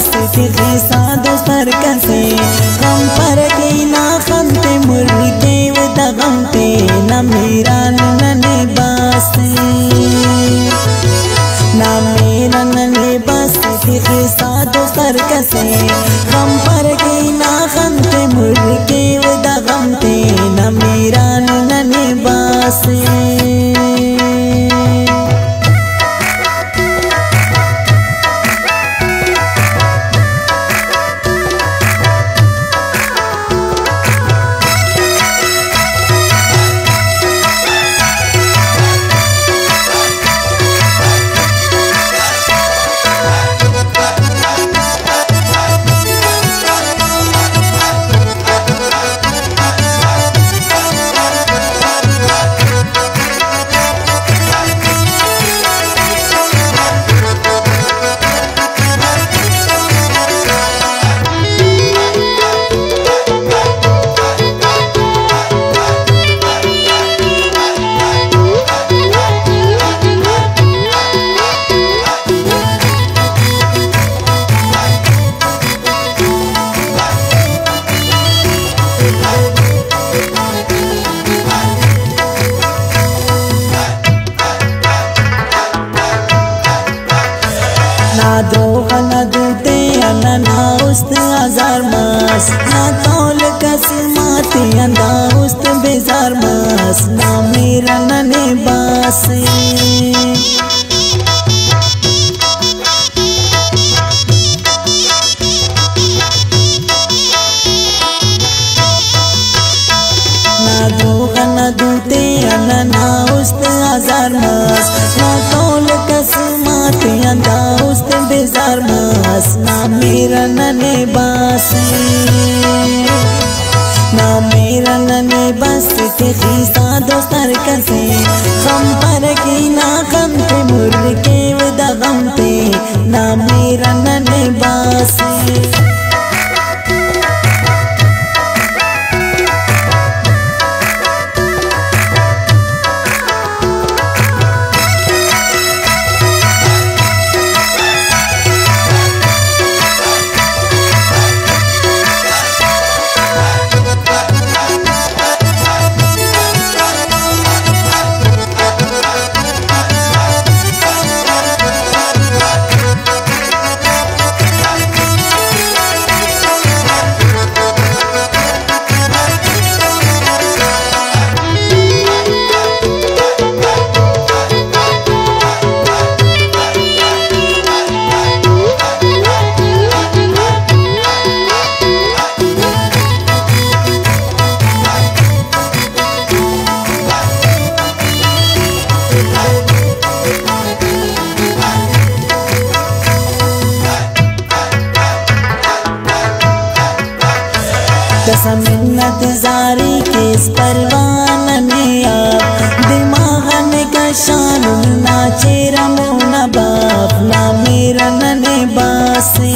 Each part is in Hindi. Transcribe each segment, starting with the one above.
बस तिखे सादो सर कसे गम पर के ना खमते मुर्गे वदा गमते ना मेरा नने बासे ना मेरा नने बस तिखे सादो सर कसे गम पर के ना खमते मुर्गे वदा गमते ना मेरा नने बासे ना धोखा ना दूते ना उस्त हजार मास ना तौल कसमाते ना उस्त बेजार मास ना मेरा नने बासे ना धोखा ना दूते ना उस्त हजार मास ना तौल कसमाते ना उस्त बेजार मास ना मेरा नने बासे ना मेरा नने बस तिखे सादो सर कसे गम पर के ना गमते मुर्गे वदा गमते ना मेरा नने बासे मिन्नत जारी के इस परवान ने आप दिमाग ने कशान नाचे रमो न बाप ना मेरा नने बासे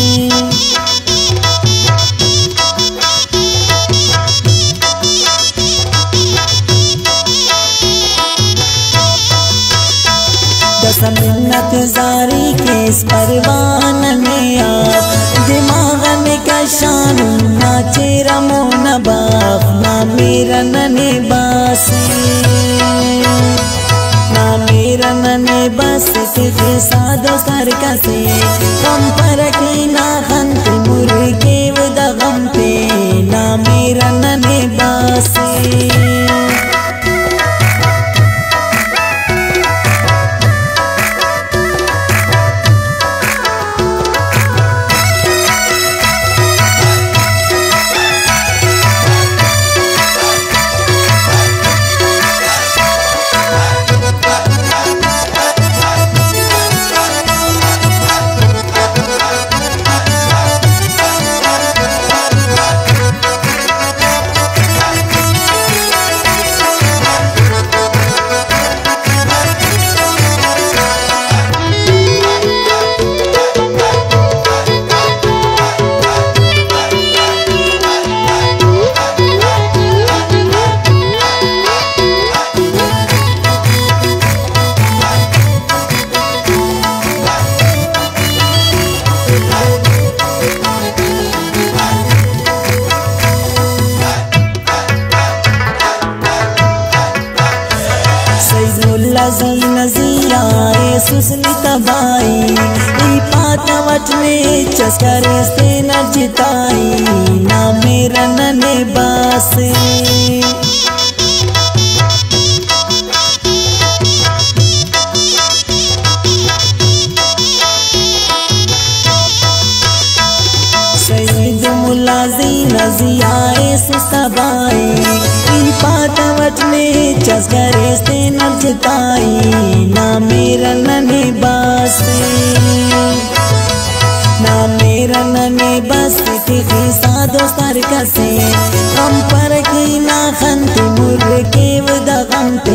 दस मिन्नत जारी के इस परवान ने आप दिमाग ने कशान नाचे रमो न बाप ना मेरा नने बासे ना मेरा नने बस तिखे सादो सर कसे गम पर के ना खमते मुर्गे वदा गमते ना मेरा नने बासे सुसनी तबाई ई पाता वटने चस्करेस्ते न जिताई ना मेरा नने बासे सईद मुलाजी नजियाए सुस्तबाई ई पाता वटने चस्करेस्ते न जिताई ना मेरा नने बासे ना मेरा नने बासे तिखी सादो सर कसे कम पर की ना खंत मुर के वदा गंत